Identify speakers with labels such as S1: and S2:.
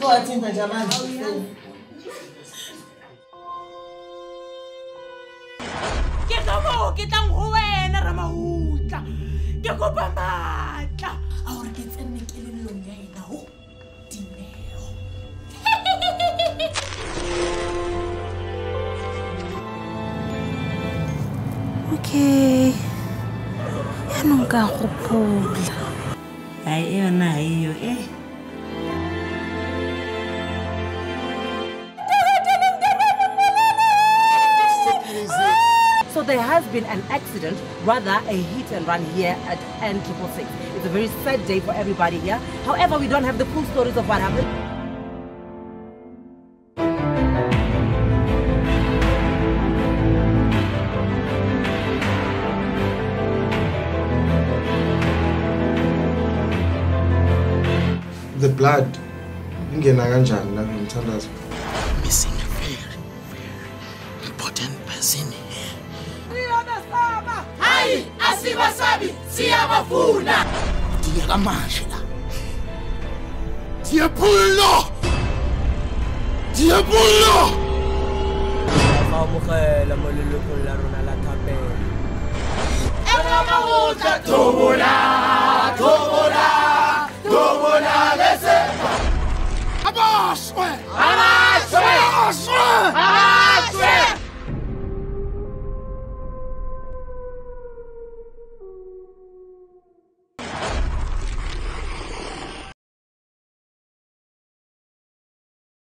S1: Uzowathinta nje amanzi.
S2: Ke tla go wena Ramahutla. Ke kopa matla. A hore ke tsenne kelellong ya ena ho Dineo.
S3: Okay. Ya nunca gopola.
S4: Ai yona hiyo
S5: So there has been an accident, rather a hit and run here at N666. It's a very sad day for everybody here. However, we don't have the full stories of what happened.
S6: The blood ingena kanjani la ngimthandaza?
S7: Missing a very important person here.
S2: Hayi asibasabi siyabafuna.
S7: Diyeka manje la. Diabolo!
S1: Amogela mo lelokong la rona la thapelo.
S2: Tobola lese.
S7: Abashwe!
S2: Ala